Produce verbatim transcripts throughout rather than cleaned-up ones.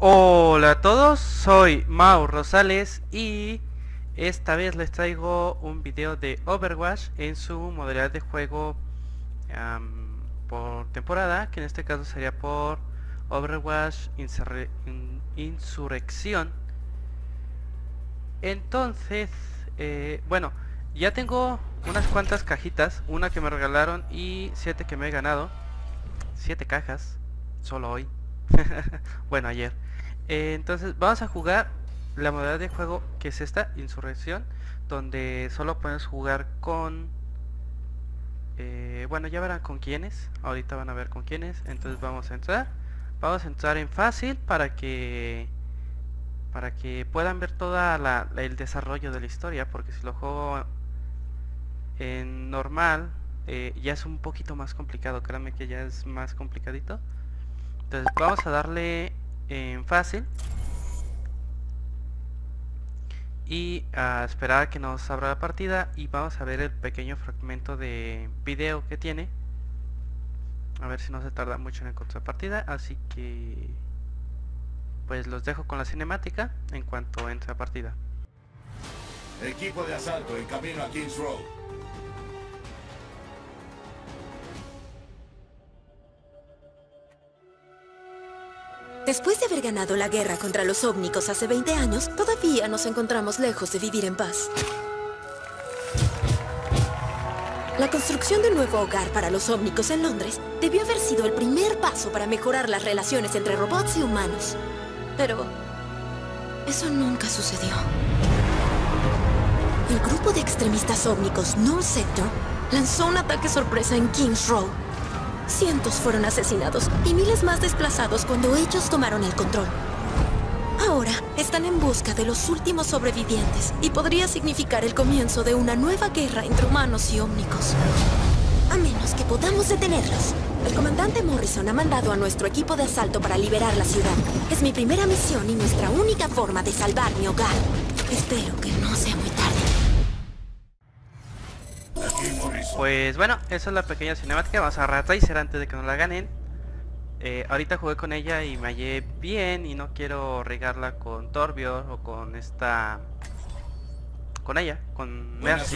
Hola a todos, soy Mau Rosales y esta vez les traigo un video de Overwatch en su modalidad de juego um, por temporada, que en este caso sería por Overwatch Insurre in Insurrección. Entonces, eh, bueno, ya tengo unas cuantas cajitas, una que me regalaron y siete que me he ganado. Siete cajas, solo hoy. Bueno, ayer. Eh, entonces vamos a jugar la modalidad de juego que es esta, Insurrección, donde solo puedes jugar con... Eh, bueno, ya verán con quiénes, ahorita van a ver con quiénes. Entonces vamos a entrar. Vamos a entrar en fácil para que... Para que puedan ver toda la, la, el desarrollo de la historia, porque si lo juego en normal eh, ya es un poquito más complicado, créanme que ya es más complicadito. Entonces vamos a darle en fácil y a esperar a que nos abra la partida y vamos a ver el pequeño fragmento de video que tiene, a ver si no se tarda mucho en encontrar partida. Así que pues los dejo con la cinemática en cuanto entre a partida. Equipo de asalto en camino a Kings Road. Después de haber ganado la guerra contra los ómnicos hace veinte años, todavía nos encontramos lejos de vivir en paz. La construcción de un nuevo hogar para los ómnicos en Londres debió haber sido el primer paso para mejorar las relaciones entre robots y humanos. Pero eso nunca sucedió. El grupo de extremistas ómnicos Null Sector lanzó un ataque sorpresa en Kings Road. Cientos fueron asesinados y miles más desplazados cuando ellos tomaron el control. Ahora están en busca de los últimos sobrevivientes y podría significar el comienzo de una nueva guerra entre humanos y ómnicos. A menos que podamos detenerlos. El comandante Morrison ha mandado a nuestro equipo de asalto para liberar la ciudad. Es mi primera misión y nuestra única forma de salvar mi hogar. Espero que no sea muy tarde. Pues bueno, esa es la pequeña cinemática. Vamos a agarrar a Tracer antes de que nos la ganen. eh, Ahorita jugué con ella y me hallé bien y no quiero regarla con Torbjörn o con esta... Con ella, con Mercy.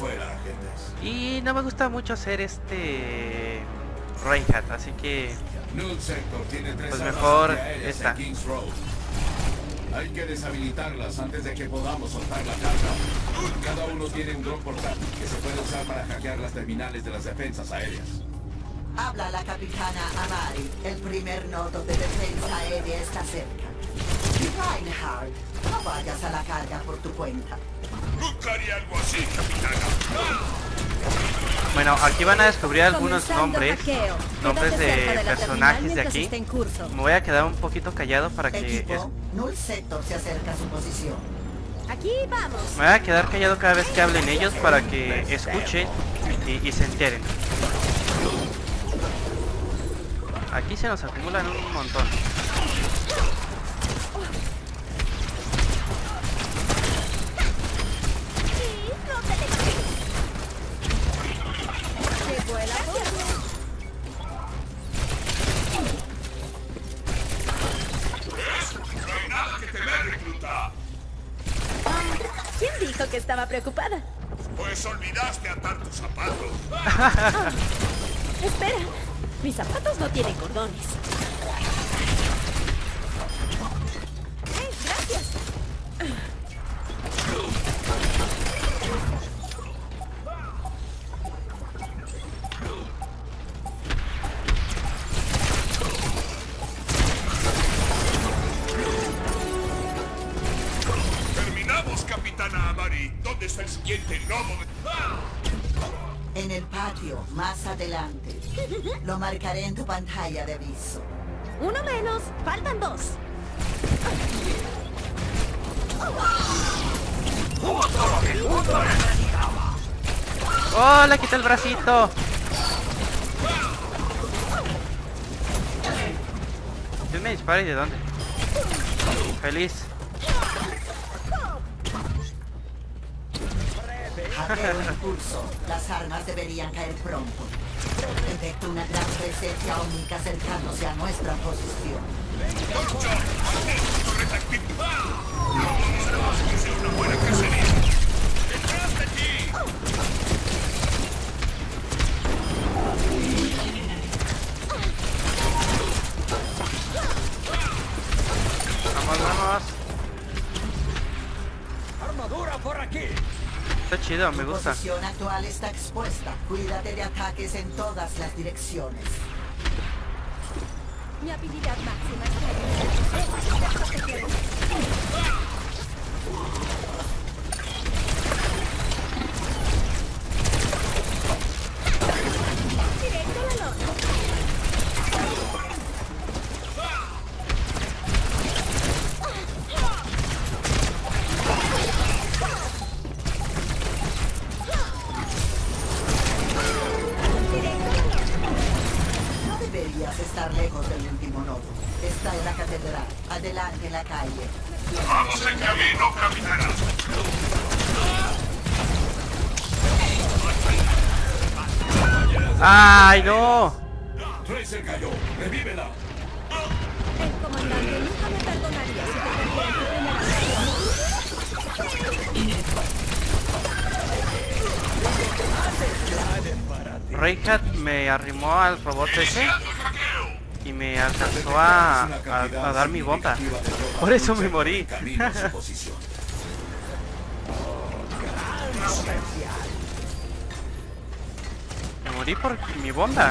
Y no me gusta mucho hacer este... Reinhardt, así que... Pues mejor esta. Hay que deshabilitarlas antes de que podamos soltar la carga. Cada uno tiene un dron portátil que se puede usar para hackear las terminales de las defensas aéreas. Habla la capitana Amari. El primer nodo de defensa aérea está cerca. Y Reinhardt, no vayas a la carga por tu cuenta. Nunca haría algo así, capitana. Bueno, aquí van a descubrir algunos nombres, nombres de personajes de aquí. Me voy a quedar un poquito callado para que... Es... Null Sector se acerca a su posición. Aquí vamos. Me voy a quedar callado cada vez que hablen ellos para que escuchen y, y se enteren. Aquí se nos acumulan un montón. ¿Quién dijo que estaba preocupada? Pues olvidaste atar tus zapatos. Oh, espera, mis zapatos no tienen cordones. ¡Eh, gracias! Capitana Amari, ¿dónde está el siguiente nodo de... ¡Ah! En el patio, más adelante. Lo marcaré en tu pantalla de aviso. Uno menos, faltan dos. ¡Oh, le quité el bracito! ¿Quién me dispara y de dónde? Feliz. Hackeo en curso. Las armas deberían caer pronto. Detecto una gran presencia ómnica acercándose a nuestra posición. Vamos, vamos. Armadura por aquí. Está chido, me Tu gusta. posición actual está expuesta. Cuídate de ataques en todas las direcciones. Mi habilidad máxima está directo al horno. No deberías estar lejos del último nodo. Está en la catedral. Adelante en la calle. ¡Vamos en camino, capitana! ¡Ay, no! Tracer cayó. ¡Revívela! El comandante nunca me perdonaría si te perdiera tu primera Reinhardt me arrimó al robot ese y me alcanzó a, a, a dar mi bomba. Por eso me morí. Camino a su posición. Me morí por mi bomba.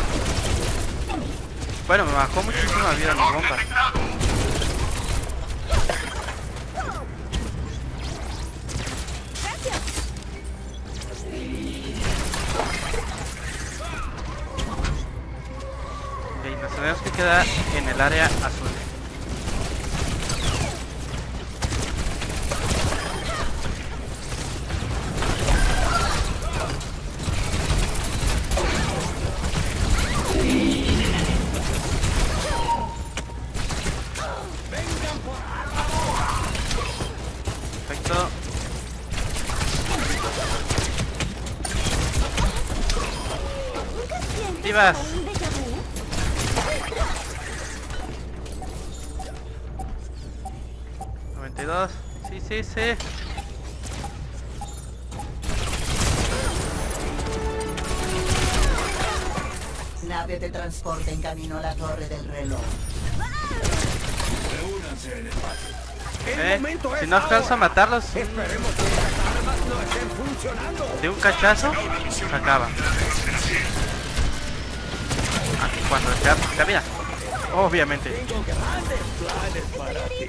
Bueno, me bajó muchísima vida mi bomba. Ok, nos tenemos que quedar en el área azul. Perfecto. Divas. un déjà vu. noventa y dos. Sí, sí, sí. Nave de transporte en camino a la torre del reloj. Reúnanse en el patio. El Eh, momento si es no alcanzo a ahora. matarlos Esperemos que las armas no estén funcionando. de un cachazo, se acaba. Aquí cuando ya, ya mira. Obviamente. Tengo grandes planes para ti.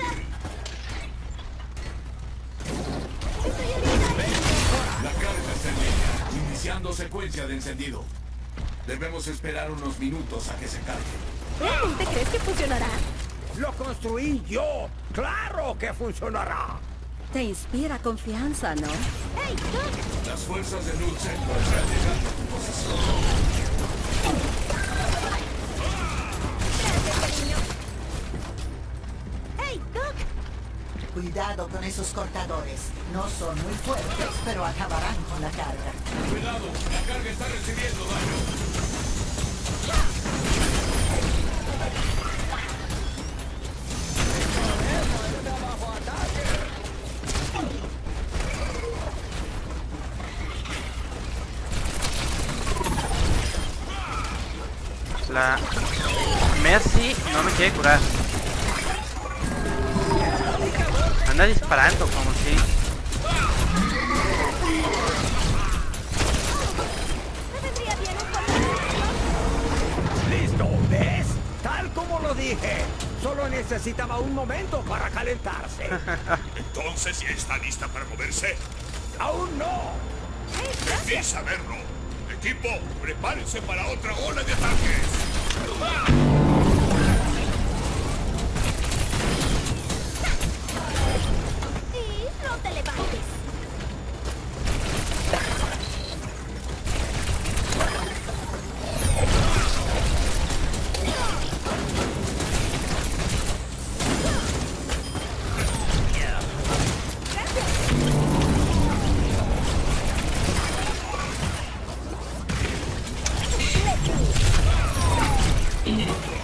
La carga está en línea. Iniciando secuencia de encendido. Debemos esperar unos minutos a que se cargue. ¿Realmente crees que funcionará? Lo construí yo. ¡Claro que funcionará! Te inspira confianza, ¿no? ¡Hey, Doc! Las fuerzas de Null Sector están llegando a tu posición. ¡Hey, Doc! Cuidado con esos cortadores. No son muy fuertes, pero acabarán con la carga. Cuidado, la carga está recibiendo daño. La Mercy no me quiere curar. Anda disparando como si... ¿Me vendría bien un ¿Listo? ¿Ves? Tal como lo dije. Solo necesitaba un momento para calentarse. Entonces, ¿ya está lista para moverse? ¡Aún no! Debí saberlo. Equipo, prepárense para otra ola de ataques. Sí, no te levantes. ¡Vamos!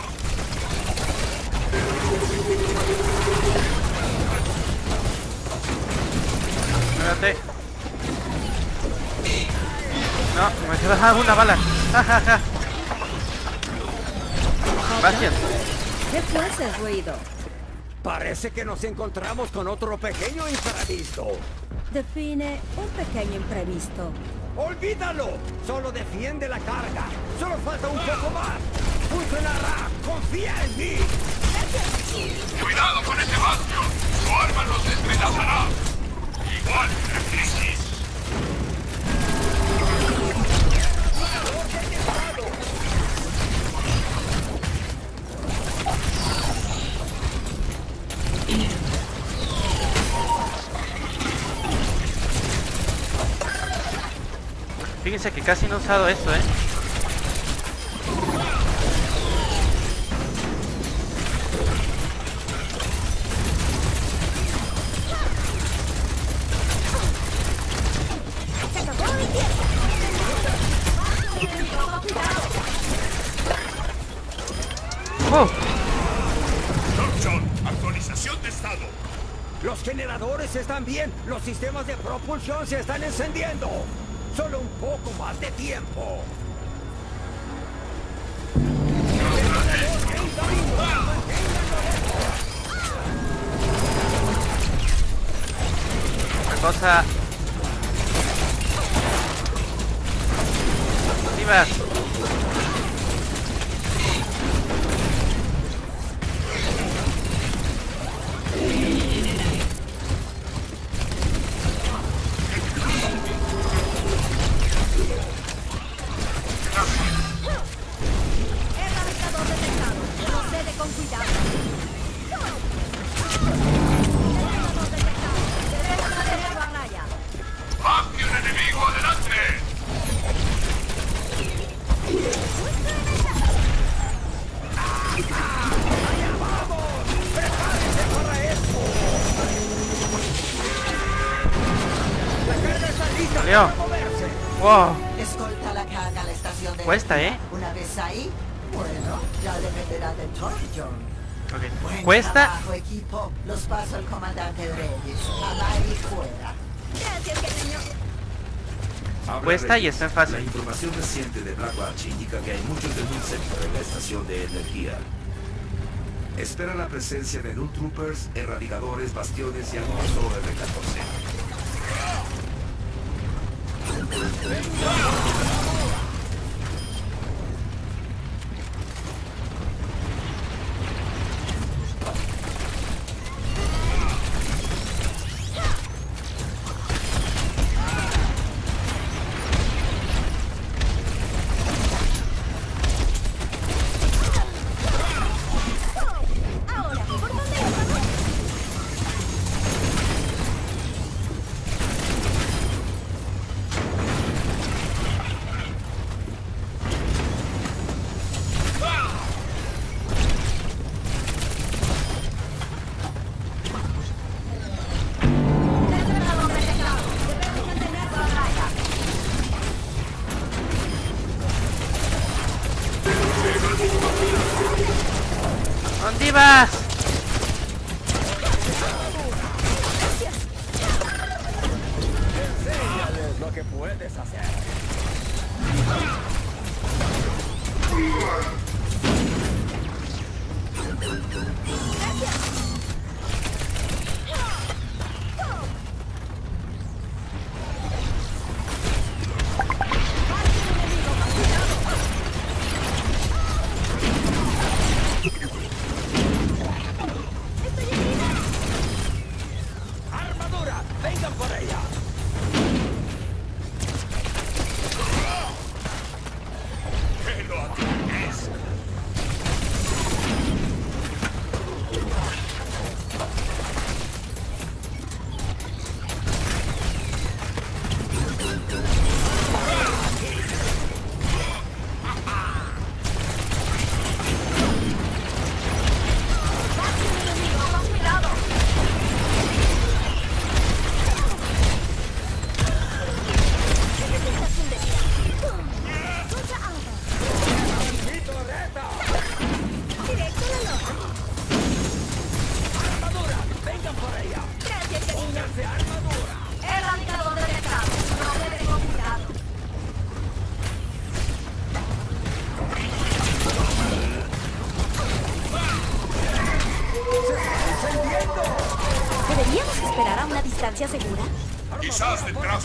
No, me queda una bala. Bastian. ¿Qué fue ese ruido? Parece que nos encontramos con otro pequeño imprevisto. Define un pequeño imprevisto. ¡Olvídalo! Solo defiende la carga. Solo falta un poco más. ¡Funcionará! ¡Confía en mí! ¡Cuidado con ese Bastion! ¡Su arma nos despedazará! ¡Igual que crisis! Fíjense que casi no he usado esto, ¿eh? ¡Oh! John, actualización de estado. Los generadores están bien. Los sistemas de propulsión se están encendiendo. Solo un poco más de tiempo. La cosa... ¡Vivas! Erradicador detectado. Procede con cuidado. Erradicador detectado. Debemos mantenerlo a raya. ¡Bastion enemigo adelante! ¡Allá vamos! ¡Prepárense para esto! La carga está lista Salió. para moverse. ¡Wow! Escolta la carga a la estación de... Cuesta, ¿eh? Una vez ahí, bueno, ya dependerá de Torbjorn. Ok. Buen Cuesta... trabajo, equipo. Los paso al comandante Reyes. A y fuera. Gracias, pequeño. Habla Cuesta y Reyes. está en fase. La información reciente de Black Watch indica que hay muchos de Doom Sector en la estación de energía. Espera la presencia de Doom Troopers, erradicadores, bastiones y algunos O R catorce. Ahora, ¿por dónde vamos? Erradicador detectado. Debemos mantenerlo a raya. ¿Dónde vas? Enséñales lo que puedes hacer. ¡Armadura! ¡Vengan por ella! ¡Que lo atropelles!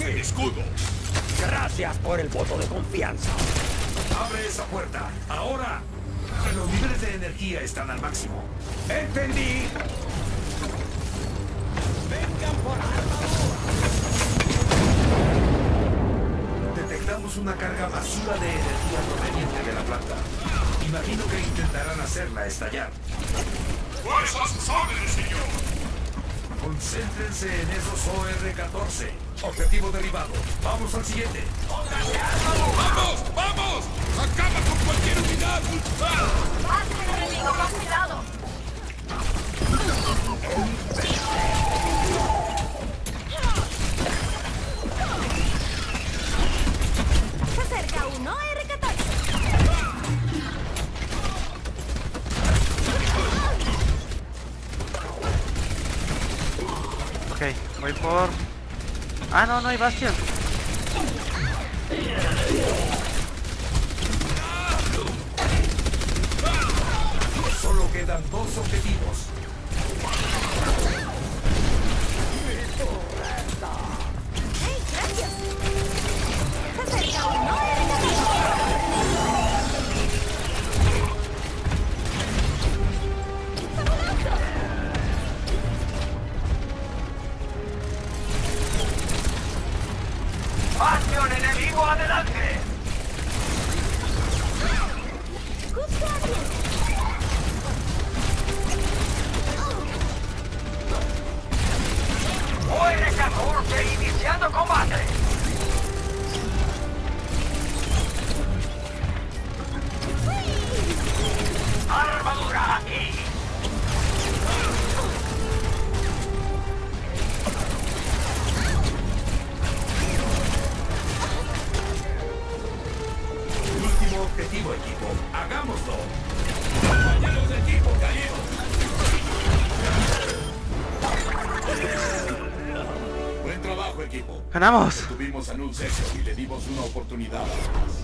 el escudo. Gracias por el voto de confianza. Abre esa puerta. Ahora. Los niveles de energía están al máximo. Entendí. Vengan por Detectamos una carga masiva de energía proveniente de la planta. Imagino que intentarán hacerla estallar. ¡Fuerza a sus órdenes, señor! Concéntrense en esos O R catorce. Objetivo derribado. Vamos al siguiente. ¡Vamos! ¡Vamos! ¡Acaba con cualquier unidad! ¡Ah! ¡Enemigo capturado! Se acerca un O R catorce. Ok, voy por... Ah, no, no hay Bastion. Solo quedan dos objetivos. ¡Hey, gracias! Se acerca un O R catorce. ¡Bastion enemigo adelante! Justo a tiempo. O R catorce iniciando combate. Armadura aquí. Último objetivo, equipo. ¡Hagámoslo! ¡Compañeros de equipo caídos! Buen trabajo, equipo. ¡Ganamos! Tuvimos a Null Sector y le dimos una oportunidad más.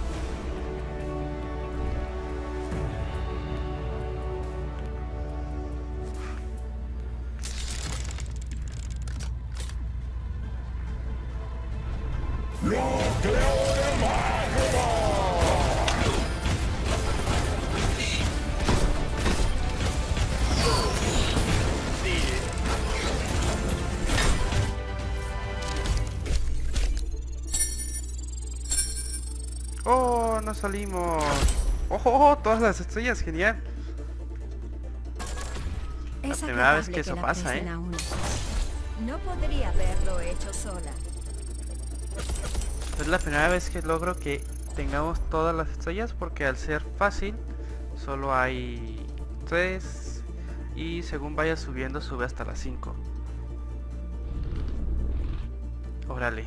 ¡Oh, no salimos! ¡Ojo, ojo! Todas las estrellas, genial. Es La primera vez agradable que eso la pasa, apresen ¿eh? a uno. No podría haberlo hecho sola. Es la primera vez que logro que tengamos todas las estrellas, porque al ser fácil solo hay tres y según vaya subiendo sube hasta las cinco. Órale.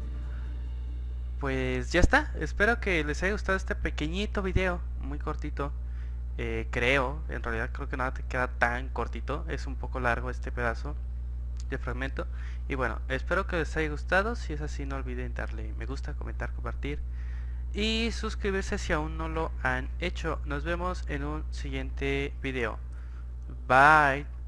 Pues ya está, espero que les haya gustado este pequeñito video, muy cortito, eh, creo, en realidad creo que nada te queda tan cortito, es un poco largo este pedazo de fragmento, y bueno, espero que les haya gustado. Si es así, no olviden darle me gusta, comentar, compartir y suscribirse si aún no lo han hecho. Nos vemos en un siguiente video, bye.